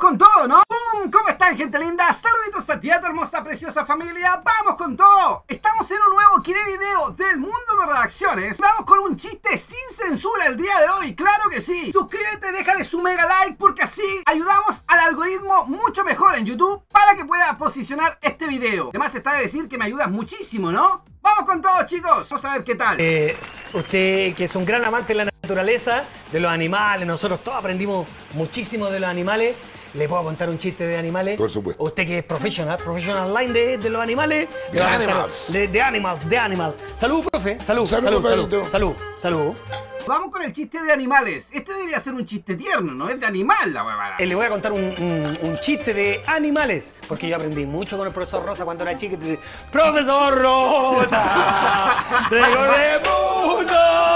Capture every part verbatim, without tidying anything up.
con todo, ¿no? ¡Bum! ¿Cómo están, gente linda? Saluditos a ti, a tu hermosa, preciosa familia. ¡Vamos con todo! Estamos en un nuevo Kine Video del mundo de redacciones. Vamos con un chiste sin censura el día de hoy, claro que sí. Suscríbete, déjale su mega like porque así ayudamos al algoritmo mucho mejor en YouTube para que pueda posicionar este video. Además está de decir que me ayudas muchísimo, ¿no? ¡Vamos con todo, chicos! Vamos a ver qué tal. Eh, usted, que es un gran amante de la naturaleza, de los animales, nosotros todos aprendimos muchísimo de los animales. ¿Le puedo contar un chiste de animales? Por supuesto. Usted que es profesional, professional line de, de los animales. De animals. De, de animals, de animals. Salud, profe. Salud, salud, Salud, salud, salud. salud, salud. Vamos con el chiste de animales. Este debería ser un chiste tierno, no es de animal la huevada. Eh, le voy a contar un, un, un chiste de animales, porque yo aprendí mucho con el profesor Rosa cuando era chico. ¡Profesor Rosa! ¡Recorre mundo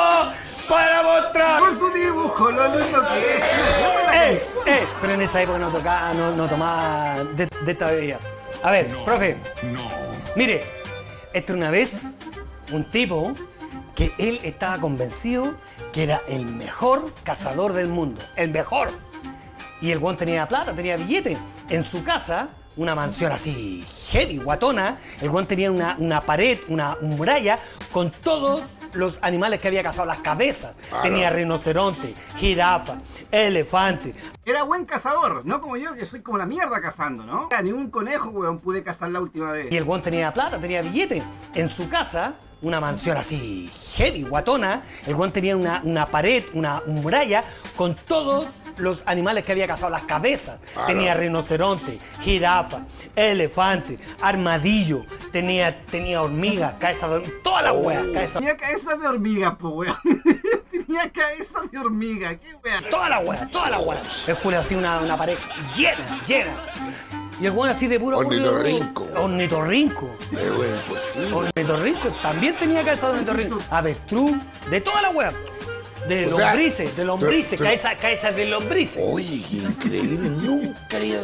para mostrar! Por tu dibujo, lo lindo que es. ¡Eh! ¡Eh! Pero en esa época no tocaba, no, no tomaba de, de esta bebida. A ver, no, profe. No. Mire, esta una vez, un tipo que él estaba convencido que era el mejor cazador del mundo. ¡El mejor! Y el guan tenía plata, tenía billete. En su casa, una mansión así heavy, guatona, el guan tenía una, una pared, una muralla con todos los animales que había cazado, las cabezas. Claro. Tenía rinoceronte, jirafa, elefante. Era buen cazador, no como yo que soy como la mierda cazando, ¿no? Ni un conejo, weón, pude cazar la última vez. Y el guan tenía plata, tenía billete. En su casa, una mansión así heavy, guatona, el guan tenía una, una pared, una muralla con todos los animales que había cazado, las cabezas. Claro. Tenía rinoceronte, jirafa, elefante, armadillo, tenía, tenía hormigas, cabeza de hormiga, toda la wea. Cabeza... Tenía cabeza de hormiga, po, weón. Tenía cabeza de hormiga, qué wea. Toda la wea, toda la wea. El Julio así una, una pared llena, llena. Y el guan así de puro... Ornitorrinco. Ornitorrinco. De buen posible. Ornitorrinco también tenía cabeza de ornitorrinco. Avestruz, de toda la wea. De o lombrices, sea, de lombrices, te, te... cabeza, cabeza de lombrices. Oye, qué increíble, nunca había...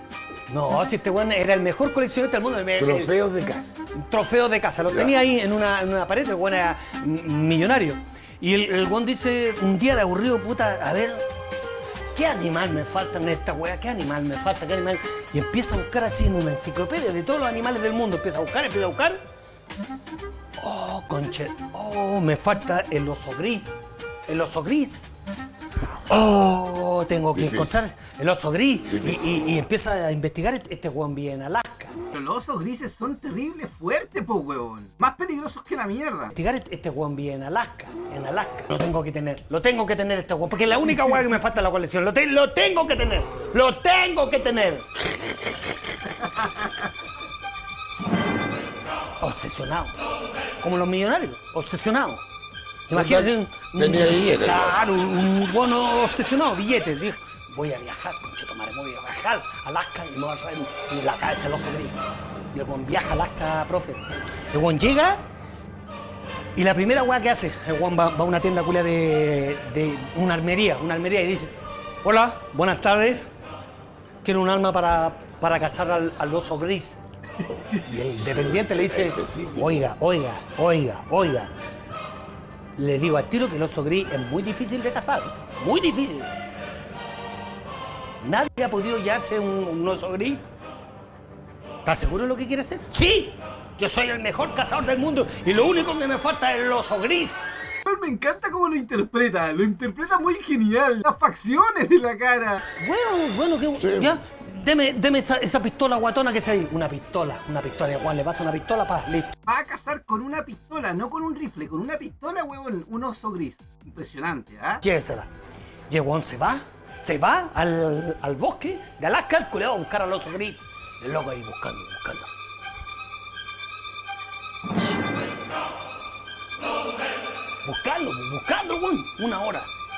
No, si este weón era el mejor coleccionista del mundo. El, trofeos de casa. Trofeos de casa, lo ya. Tenía ahí en una, en una pared, el weón era millonario. Y el, el weón dice, un día de aburrido, puta, a ver, ¿qué animal me falta en esta weá? ¿Qué animal me falta? ¿Qué animal? Y empieza a buscar así en una enciclopedia de todos los animales del mundo. Empieza a buscar, empieza a buscar. Oh, conche, oh, me falta el oso gris. El oso gris. Oh, tengo que Difícil. encontrar el oso gris. Y, y, y empieza a investigar. Este weón vive en Alaska. Pero los osos grises son terribles fuertes, po, weón. Más peligrosos que la mierda. Investigar este weón vive en Alaska. En Alaska. Lo tengo que tener. Lo tengo que tener este weón. Porque es la única weá que me falta en la colección. Lo, te, lo tengo que tener. Lo tengo que tener. Obsesionado. Como los millonarios. Obsesionado. Imagínate un, Tenía billetes. Claro, un, un bono obsesionado, billetes. Dijo, voy a viajar, conchetumare, voy a viajar a Alaska y me voy a traer en la cabeza el ojo gris. Y el buen viaja a Alaska, profe. El buen llega y la primera weá que hace, el buen va, va a una tienda culia de, de una armería, una armería y dice, hola, buenas tardes, quiero un arma para, para cazar al, al oso gris. Y el dependiente le dice, oiga, oiga, oiga, oiga. Le digo al tiro que el oso gris es muy difícil de cazar. Muy difícil. Nadie ha podido hallarse un, un oso gris. ¿Estás seguro de lo que quiere hacer? ¡Sí! Yo soy el mejor cazador del mundo y lo único que me falta es el oso gris. Me encanta cómo lo interpreta. Lo interpreta muy genial. Las facciones de la cara. Bueno, bueno, que... Sí. ¿Ya? Deme, deme esa, esa pistola guatona que se ahí. Una pistola, una pistola. Igual le pasa una pistola, pa, listo. Va a cazar con una pistola, no con un rifle, con una pistola, huevón, un oso gris. Impresionante, ¿ah? ¿eh? Llévesela. Y el huevón se va, se va al, al bosque de Alaska, el culeo a buscar al oso gris. El loco ahí buscando, buscando. Buscando, buscando, huevón. Una hora.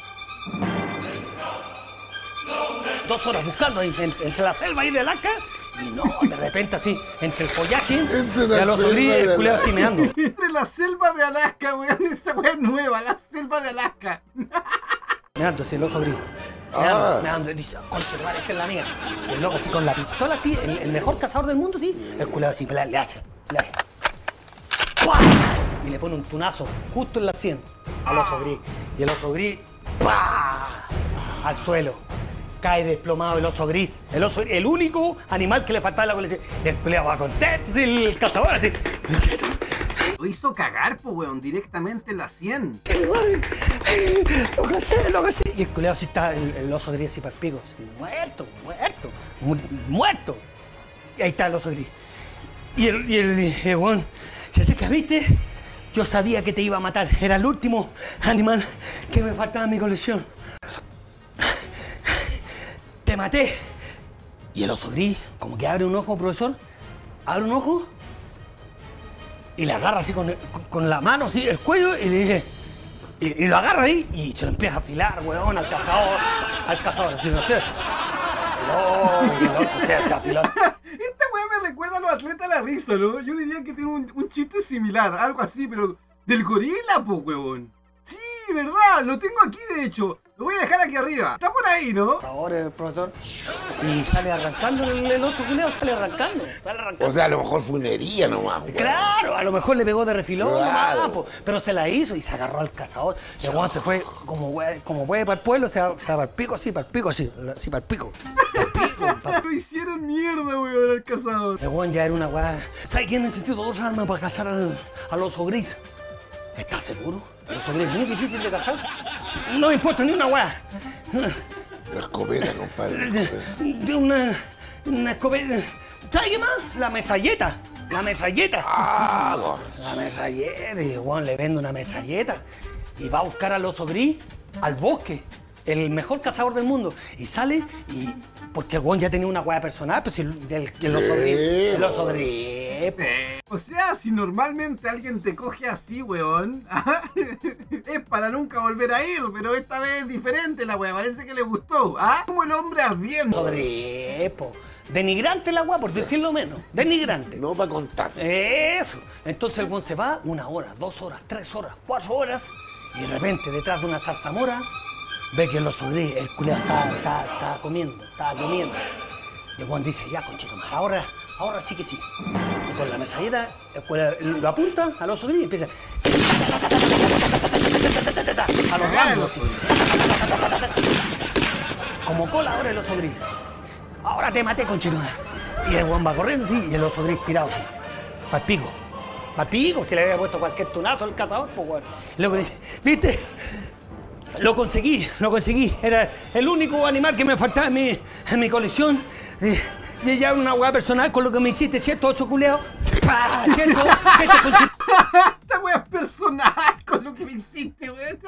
Dos horas buscando ahí entre, entre la selva ahí de Alaska y no, de repente así, entre el follaje y al oso gris, el culeado así meando. Entre la selva de Alaska, weón, esa weá es nueva, la selva de Alaska. Meando así, el oso gris. Meando, ah. meando, y dice, concha, esta es la mía. Y el loco así con la pistola así, el, el mejor cazador del mundo, sí, el culeado así, le, le hace, le hace. ¡Pua! Y le pone un tunazo justo en la sien al oso gris. Y el oso gris, ¡pah! Al suelo. cae desplomado el oso gris. El oso, el único animal que le faltaba en la colección. Y el culiao va contento, así, el cazador, así. Lo hizo cagar, po, weón, directamente en la sien. Lo que sé, lo que sé. Y el culiao así está, el, el oso gris así para el pico. Así, muerto, muerto, mu muerto. Y ahí está el oso gris. Y el, y el, y el weón se acerca, ¿viste? Yo sabía que te iba a matar. Era el último animal que me faltaba en mi colección. Te maté. Y el oso gris, como que abre un ojo, profesor. Abre un ojo. Y le agarra así con, con, con la mano, así, el cuello, y le dice... Y, y lo agarra ahí y se lo empieza a afilar, weón, al cazador. Al cazador, así, lo empieza... No, y el oso se afiló. Esta weá me recuerda a los atletas de la risa, ¿no? Yo diría que tiene un, un chiste similar, algo así, pero del gorila, po, weón. Sí, verdad, lo tengo aquí, de hecho. Lo voy a dejar aquí arriba. Está por ahí, ¿no? Ahora el profesor. Y sale arrancando el, el oso culiao, sale arrancando, sale arrancando. O sea, a lo mejor fue una herida nomás, weón. Claro, a lo mejor le pegó de refilón, Claro. nomás, po, pero se la hizo y se agarró al cazador. El weón se fue como hue- como hueve para el pueblo, se va, se va para el pico, así, para el pico, así, así para el pico. Para el pico, para... Lo hicieron mierda, weón, al cazador. El weón ya era una weá. ¿Sabes quién necesita dos armas para cazar al, al oso gris? ¿Estás seguro? El oso gris es muy difícil de cazar. No me importa ni una weá. La escopeta, compadre. la escopeta. De una, una escopeta. ¿Sabes qué más? La metralleta. La metralleta. Ah, weón. La metralleta. Y weón le vende una metralleta. Y va a buscar al oso gris al bosque. El mejor cazador del mundo. Y sale y... Porque el weón ya tenía una weá personal, pues el, el, el oso gris. El oso gris. po. O sea, si normalmente alguien te coge así, weón, es para nunca volver a ir, pero esta vez es diferente la weá, parece que le gustó, ¿ah? Como el hombre ardiendo. Oso gris, po. Denigrante la weá, por decirlo menos. Denigrante. No para contar. Eso. Entonces el weón se va una hora, dos horas, tres horas, cuatro horas, y de repente detrás de una zarzamora ve que el oso gris, el culiao está, está, está comiendo, estaba comiendo. Y el weón dice, ya, conchito, ahora, ahora sí que sí. Y con la metralleta, el culiao lo apunta al oso gris y empieza a los rangos. Como cola ahora el oso gris. Ahora te maté, conchito. Y el weón va corriendo, sí, y el oso gris tirado así, pa'l pico. Pa'l pico, si le había puesto cualquier tunazo al cazador, pues weón. Y luego dice, ¿viste? Lo conseguí, lo conseguí. Era el único animal que me faltaba en mi, en mi colección. Eh, y ella era una hueá personal con lo que me hiciste, ¿cierto, oso culeado? ¡Pah! ¿Cierto? ¿Cierto, conchito? Esta weá es personal con lo que me hiciste, weón.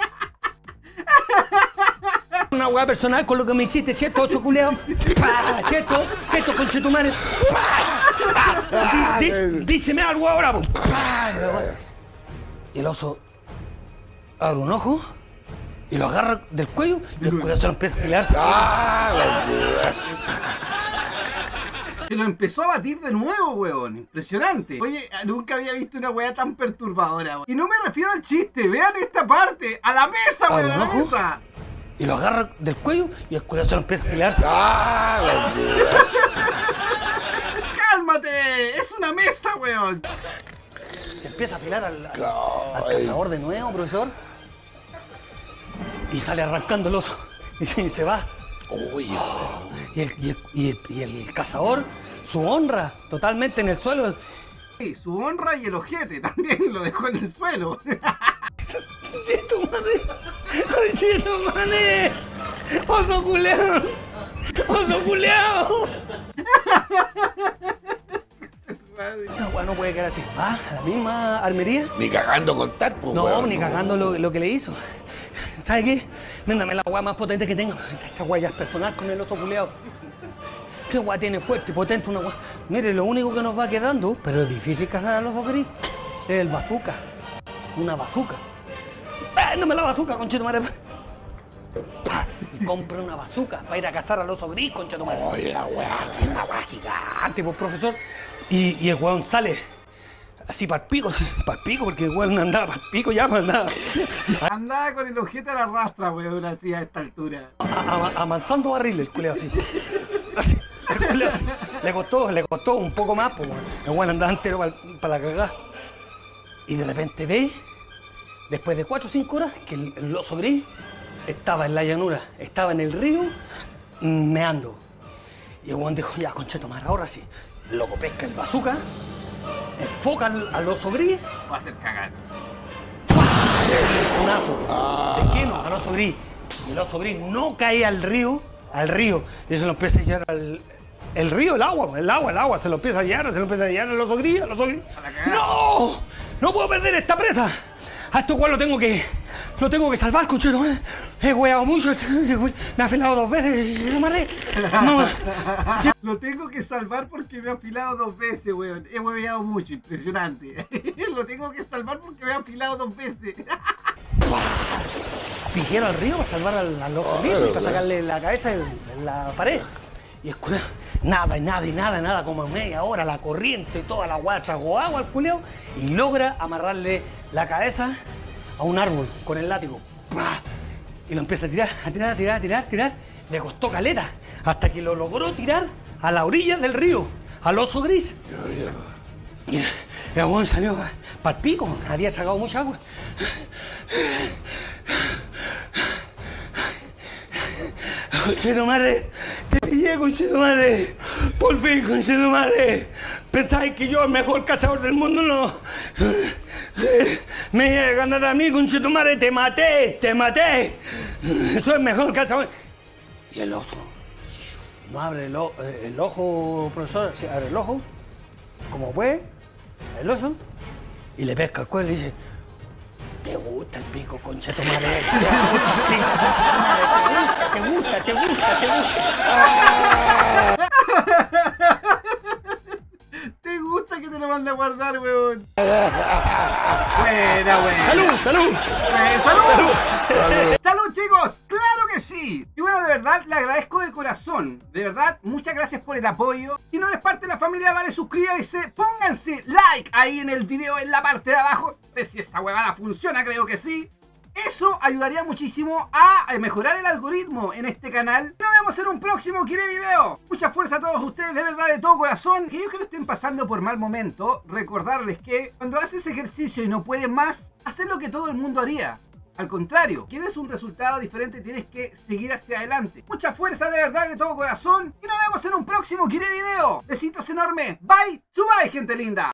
Una hueá personal con lo que me hiciste, ¿cierto, oso culeado? ¡Pah! ¿Cierto? ¿Cierto, conchito madre? ¡Pah! Di- di- Díseme algo ahora, po. ¡Pah! Y el oso abre un ojo y lo agarra del cuello y el cuello se lo empieza a afilar. Ah, la Que lo empezó a batir de nuevo, weón. Impresionante. Oye, nunca había visto una weá tan perturbadora, weón. Y no me refiero al chiste, vean esta parte. A la mesa, Abre weón, a un la ojo. mesa. Y lo agarra del cuello y el cuello se lo empieza a afilar. Ah, la ¡Cálmate! ¡Es una mesa, weón! Se empieza a afilar al, al, al Ay. cazador de nuevo, profesor. Y sale arrancando el oso. Y se va. Oye, Y el, y el- y el- y el cazador, su honra, totalmente en el suelo. Sí, su honra y el ojete también lo dejó en el suelo. ¡Chito, mané! ¡Chito, mané! ¡Oso culeado! ¡Oso culeado! No, bueno, no puede quedar así. Va a la misma armería. ni cagando contar, pues, No, weón, ni cagando lo, lo que le hizo. ¿Sabes qué? Véndame la weá más potente que tengo. Esta weá ya es personal con el oso culeado. ¿Qué weá tiene fuerte, potente, una weá? Mire, lo único que nos va quedando, pero es difícil cazar a los osos gris, es el bazooka. Una bazooka. Véndame la bazooka, conchetumare. Pa, y compra una bazooka para ir a cazar al oso gris, conchetumare. Oye, la weá, Así una weá gigante, pues, profesor. Y, y el weón sale así para el pico, así para el pico, porque el weón andaba para el pico ya, pues, andaba Andaba con el ojete a la rastra, weón, así a esta altura. a- a- amansando barril el culeo así. Así, el culeo así. Le costó, le costó un poco más, pues, weón. El weón andaba entero para la cagada. Y de repente ve, después de cuatro o cinco horas, que el, el oso gris estaba en la llanura, estaba en el río, meando. Y el weón dijo, ya, conchetumare, ahora sí. El loco pesca el bazooka, enfoca al, al oso gris. Va a ser cagar. Un azo de lleno al oso gris. Y el oso gris no cae al río, al río. Y se lo empieza a llevar al... El río, el agua, el agua, el agua. Se lo empieza a llevar, se lo empieza a llevar al oso gris, al oso gris. ¡No! ¡No puedo perder esta presa! A esto cual lo tengo que... Lo tengo que salvar, conchero. He hueado mucho. Me ha afilado dos veces. No, Lo tengo que salvar porque me ha afilado dos veces, weón. He hueveado mucho, impresionante. Lo tengo que salvar porque me ha afilado dos veces. Pijiero al río para salvar al, al oso gris y para sacarle la cabeza en, en la pared. Y escucha, nada, y nada, y nada, nada, como media hora, la corriente, toda la guada tragó agua al culeo y logra amarrarle la cabeza a un árbol con el látigo. ¡Pah! Y lo empieza a tirar, a tirar, a tirar, a tirar, a tirar. Le costó caleta hasta que lo logró tirar a la orilla del río, al oso gris. Y el agua salió para el pico, había tragado mucha agua. Conchetumare, te pillé, conchetumare. Por fin, conchetumare. Pensáis que yo, el mejor cazador del mundo, no. Me iba a ganar a mí, conchetumare. Te maté, te maté. Soy el mejor cazador. Y el oso no abre el, o el ojo, profesor, se abre el ojo, como puede, el oso, y le pesca el cuello y dice: ¿te gusta el pico, conchetumare? ¿Te gusta, te gusta, te gusta, te gusta? ¿Te gusta que te lo mande a guardar, weón? Buena, buena. ¡Salud, salud! Eh, ¡Salud! ¡Salud! ¡Salud! ¡Salud, chicos! ¡Claro que sí! Y bueno, de verdad, le agradezco de corazón. De verdad, muchas gracias por el apoyo. Si no eres parte de la familia, dale suscríbanse, pónganse like ahí en el video, en la parte de abajo. No sé si esa huevada funciona, creo que sí. Eso ayudaría muchísimo a mejorar el algoritmo en este canal. Nos vemos en un próximo Kire Video. Mucha fuerza a todos ustedes, de verdad, de todo corazón. Aquellos que lo estén pasando por mal momento, recordarles que cuando haces ejercicio y no puedes más, hacer lo que todo el mundo haría. Al contrario, quieres un resultado diferente, tienes que seguir hacia adelante. Mucha fuerza, de verdad, de todo corazón. Y nos vemos en un próximo Kire Video. Besitos enormes. Bye, bye, gente linda.